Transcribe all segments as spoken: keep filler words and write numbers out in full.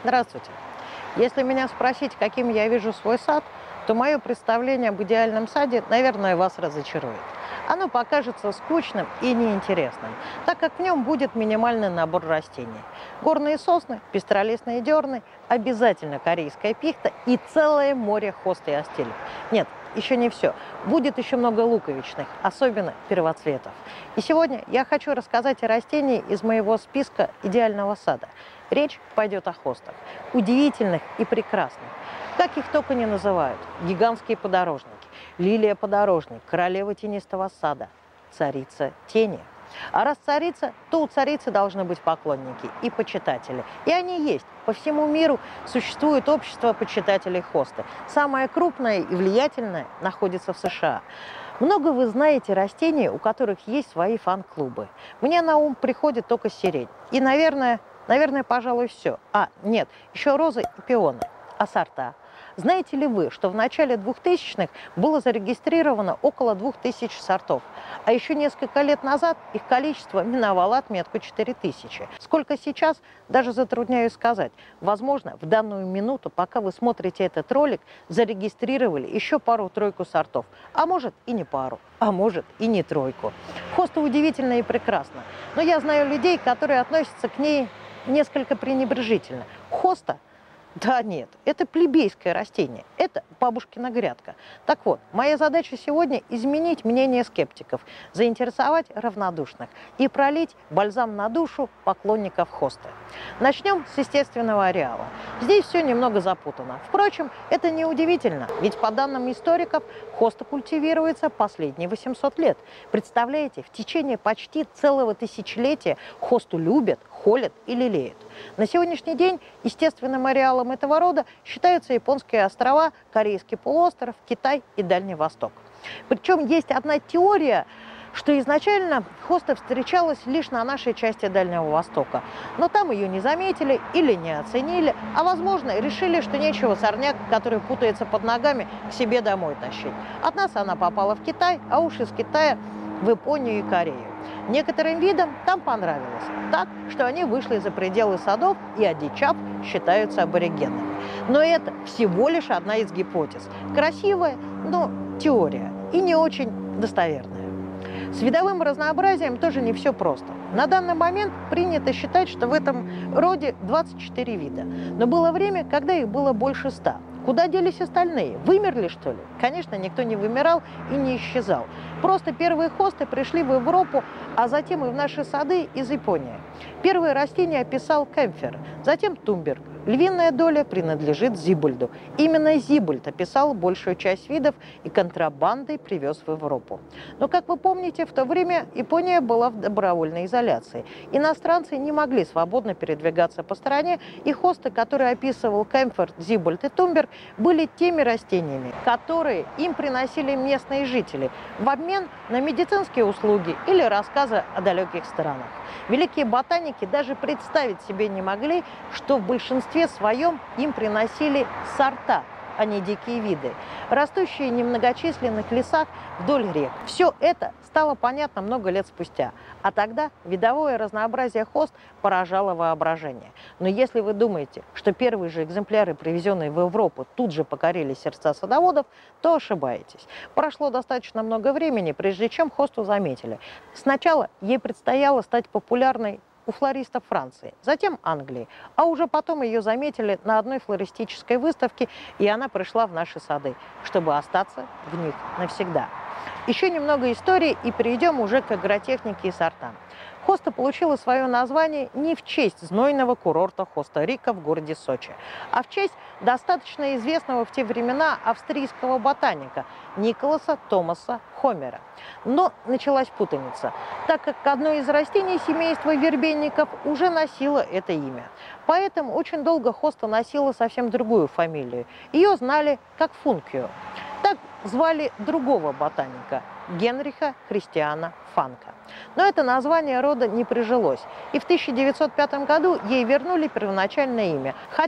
Здравствуйте. Если меня спросить, каким я вижу свой сад, то мое представление об идеальном саде, наверное, вас разочарует. Оно покажется скучным и неинтересным, так как в нем будет минимальный набор растений. Горные сосны, пестролистные дерны, обязательно корейская пихта и целое море хост и астелек. Нет, еще не все. Будет еще много луковичных, особенно первоцветов. И сегодня я хочу рассказать о растении из моего списка идеального сада. Речь пойдет о хостах, удивительных и прекрасных. Как их только не называют. Гигантские подорожники, лилия-подорожник, королева тенистого сада, царица тени. А раз царица, то у царицы должны быть поклонники и почитатели. И они есть. По всему миру существует общество почитателей хосты. Самое крупное и влиятельное находится в США. Много вы знаете растений, у которых есть свои фан-клубы. Мне на ум приходит только сирень. И, наверное, наверное, пожалуй, все. А, нет, еще розы и пионы. А сорта? Знаете ли вы, что в начале двухтысячных было зарегистрировано около двух тысяч сортов, а еще несколько лет назад их количество миновало отметку четыре тысячи. Сколько сейчас, даже затрудняюсь сказать. Возможно, в данную минуту, пока вы смотрите этот ролик, зарегистрировали еще пару-тройку сортов, а может и не пару, а может и не тройку. Хоста удивительна и прекрасна, но я знаю людей, которые относятся к ней несколько пренебрежительно. Хоста? Да нет, это плебейское растение, это бабушкина грядка. Так вот, моя задача сегодня изменить мнение скептиков, заинтересовать равнодушных и пролить бальзам на душу поклонников хосты. Начнем с естественного ареала. Здесь все немного запутано. Впрочем, это не удивительно, ведь по данным историков, хоста культивируется последние восемьсот лет. Представляете, в течение почти целого тысячелетия хосту любят, холят и лелеют. На сегодняшний день естественным ареалом этого рода считаются японские острова, Корейский полуостров, Китай и Дальний Восток. Причем есть одна теория, что изначально хоста встречалась лишь на нашей части Дальнего Востока. Но там ее не заметили или не оценили, а возможно решили, что нечего сорняк, который путается под ногами, к себе домой тащить. От нас она попала в Китай, а уж из Китая в Японию и Корею. Некоторым видам там понравилось, так, что они вышли за пределы садов и, одичав, считаются аборигенами. Но это всего лишь одна из гипотез. Красивая, но теория и не очень достоверная. С видовым разнообразием тоже не все просто. На данный момент принято считать, что в этом роде двадцать четыре вида. Но было время, когда их было больше ста. Куда делись остальные? Вымерли, что ли? Конечно, никто не вымирал и не исчезал. Просто первые хосты пришли в Европу, а затем и в наши сады из Японии. Первые растения описал Кемпфер, затем Тумберг. Львиная доля принадлежит Зибольду. Именно Зибольд описал большую часть видов и контрабандой привез в Европу. Но, как вы помните, в то время Япония была в добровольной изоляции. Иностранцы не могли свободно передвигаться по стране, и хосты, которые описывал Кемпфер, Зибольд и Тумберг, были теми растениями, которые им приносили местные жители в обмен на медицинские услуги или рассказы о далеких странах. Великие ботаники даже представить себе не могли, что в большинстве своем им приносили сорта, а не дикие виды, растущие в немногочисленных лесах вдоль рек. Все это стало понятно много лет спустя, а тогда видовое разнообразие хост поражало воображение. Но если вы думаете, что первые же экземпляры, привезенные в Европу, тут же покорили сердца садоводов, то ошибаетесь. Прошло достаточно много времени, прежде чем хосту заметили. Сначала ей предстояло стать популярной у флористов Франции, затем Англии, а уже потом ее заметили на одной флористической выставке, и она пришла в наши сады, чтобы остаться в них навсегда. Еще немного истории и перейдем уже к агротехнике и сортам. Хоста получила свое название не в честь знойного курорта Хоста-Рика в городе Сочи, а в честь достаточно известного в те времена австрийского ботаника Николаса Томаса Хомера. Но началась путаница, так как одно из растений семейства вербейников уже носило это имя. Поэтому очень долго хоста носила совсем другую фамилию. Ее знали как Функио. Так звали другого ботаника – Генриха Христиана Фанка. Но это название рода не прижилось, и в тысяча девятьсот пятом году ей вернули первоначальное имя, хотя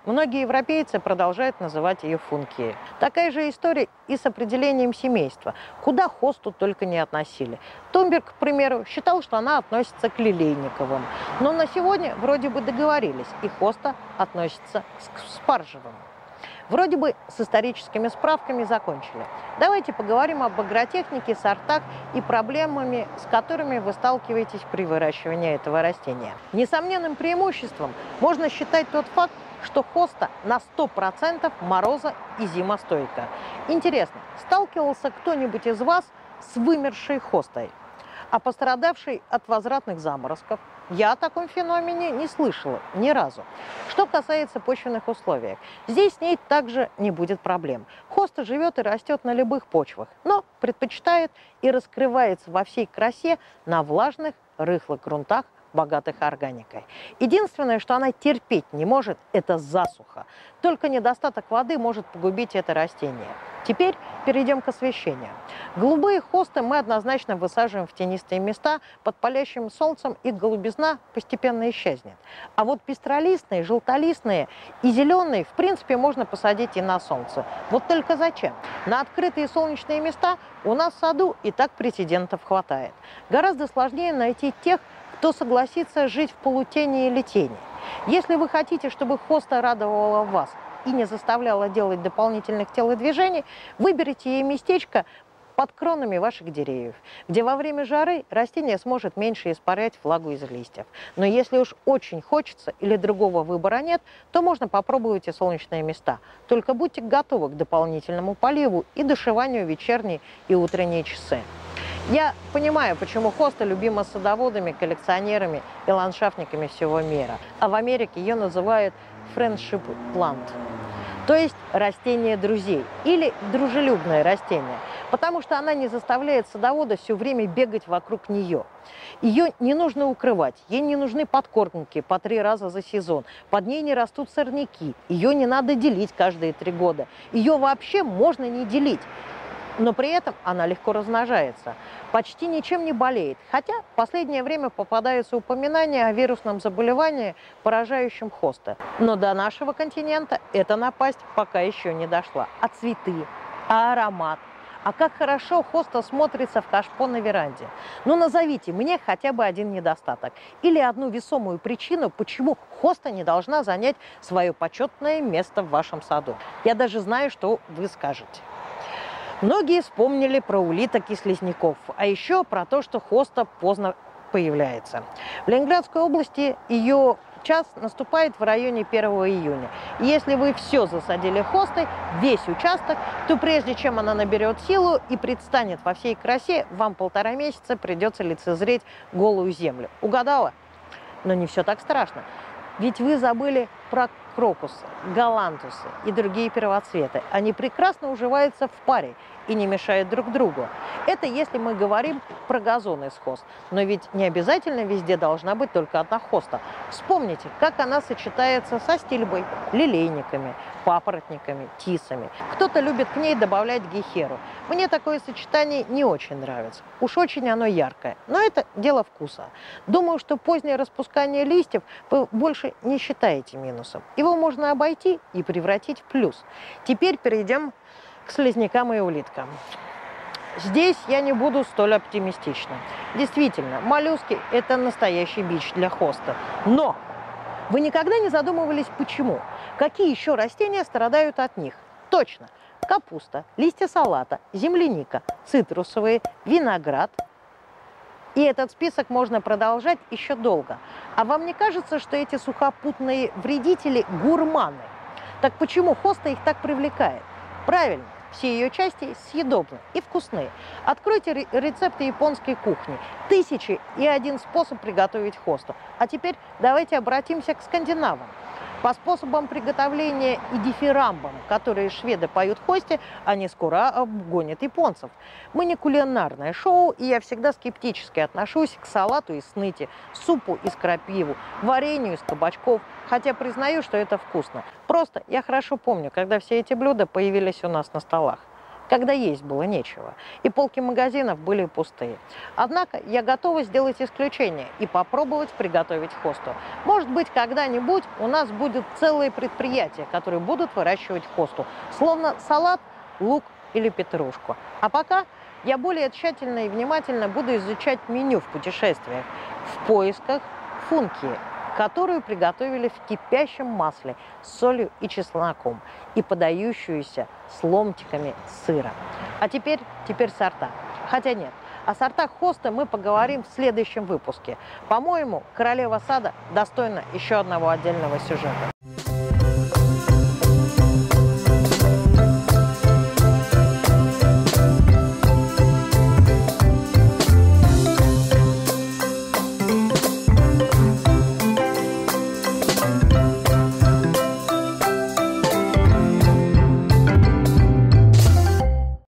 Многие европейцы продолжают называть ее функией. Такая же история и с определением семейства, куда хосту только не относили. Тунберг, к примеру, считал, что она относится к Лилейниковым. Но на сегодня вроде бы договорились, и хоста относится к Спаржевым. Вроде бы с историческими справками закончили. Давайте поговорим об агротехнике, сортах и проблемами, с которыми вы сталкиваетесь при выращивании этого растения. Несомненным преимуществом можно считать тот факт, что хоста на сто процентов мороза и зимостойка. Интересно, сталкивался кто-нибудь из вас с вымершей хостой, а пострадавшей от возвратных заморозков? Я о таком феномене не слышала ни разу. Что касается почвенных условий, здесь с ней также не будет проблем. Хоста живет и растет на любых почвах, но предпочитает и раскрывается во всей красе на влажных, рыхлых грунтах, богатых органикой. Единственное, что она терпеть не может, это засуха. Только недостаток воды может погубить это растение. Теперь перейдем к освещению. Голубые хосты мы однозначно высаживаем в тенистые места под палящим солнцем, и голубизна постепенно исчезнет. А вот пестролистные, желтолистные и зеленые, в принципе, можно посадить и на солнце. Вот только зачем? На открытые солнечные места у нас в саду и так претендентов хватает. Гораздо сложнее найти тех, кто согласится жить в полутени или тени. Если вы хотите, чтобы хоста радовала вас и не заставляла делать дополнительных телодвижений, выберите ей местечко под кронами ваших деревьев, где во время жары растение сможет меньше испарять влагу из листьев. Но если уж очень хочется или другого выбора нет, то можно попробовать и солнечные места. Только будьте готовы к дополнительному поливу и дошиванию в вечерние и утренние часы. Я понимаю, почему хоста любима садоводами, коллекционерами и ландшафтниками всего мира. А в Америке ее называют friendship plant, то есть растение друзей или дружелюбное растение, потому что она не заставляет садовода все время бегать вокруг нее. Ее не нужно укрывать, ей не нужны подкормки по три раза за сезон, под ней не растут сорняки, ее не надо делить каждые три года, ее вообще можно не делить. Но при этом она легко размножается, почти ничем не болеет, хотя в последнее время попадаются упоминания о вирусном заболевании, поражающем хосты. Но до нашего континента эта напасть пока еще не дошла. А цветы, а аромат, а как хорошо хоста смотрится в кашпо на веранде. Ну назовите мне хотя бы один недостаток или одну весомую причину, почему хоста не должна занять свое почетное место в вашем саду. Я даже знаю, что вы скажете. Многие вспомнили про улиток и слизняков, а еще про то, что хоста поздно появляется. В Ленинградской области ее час наступает в районе первого июня. И если вы все засадили хостой, весь участок, то прежде чем она наберет силу и предстанет во всей красе, вам полтора месяца придется лицезреть голую землю. Угадала? Но не все так страшно. Ведь вы забыли про крокусы, галантусы и другие первоцветы. Они прекрасно уживаются в паре и не мешают друг другу. Это если мы говорим про газоны с хост. Но ведь не обязательно везде должна быть только одна хоста. Вспомните, как она сочетается со стильбой, лилейниками, папоротниками, тисами. Кто-то любит к ней добавлять гехеру. Мне такое сочетание не очень нравится. Уж очень оно яркое. Но это дело вкуса. Думаю, что позднее распускание листьев вы больше не считаете минусом. Его можно обойти и превратить в плюс. Теперь перейдем к слизнякам и улиткам. Здесь я не буду столь оптимистична. Действительно, моллюски – это настоящий бич для хоста. Но вы никогда не задумывались, почему? Какие еще растения страдают от них? Точно, капуста, листья салата, земляника, цитрусовые, виноград. И этот список можно продолжать еще долго. А вам не кажется, что эти сухопутные вредители – гурманы? Так почему хоста их так привлекает? Правильно, все ее части съедобны и вкусные. Откройте рецепты японской кухни. Тысячи и один способ приготовить хосту. А теперь давайте обратимся к скандинавам. По способам приготовления и дифирамбам, которые шведы поют хосте, они скоро обгонят японцев. Мы не кулинарное шоу, и я всегда скептически отношусь к салату из сныти, супу из крапивы, варенью из кабачков, хотя признаю, что это вкусно. Просто я хорошо помню, когда все эти блюда появились у нас на столах. когда есть было нечего, и полки магазинов были пустые. Однако я готова сделать исключение и попробовать приготовить хосту. Может быть, когда-нибудь у нас будет целое предприятие, которые будут выращивать хосту, словно салат, лук или петрушку. А пока я более тщательно и внимательно буду изучать меню в путешествиях в поисках функи, которую приготовили в кипящем масле с солью и чесноком и подающуюся с ломтиками сыра. А теперь, теперь сорта. Хотя нет, о сортах хоста мы поговорим в следующем выпуске. По-моему, королева сада достойна еще одного отдельного сюжета.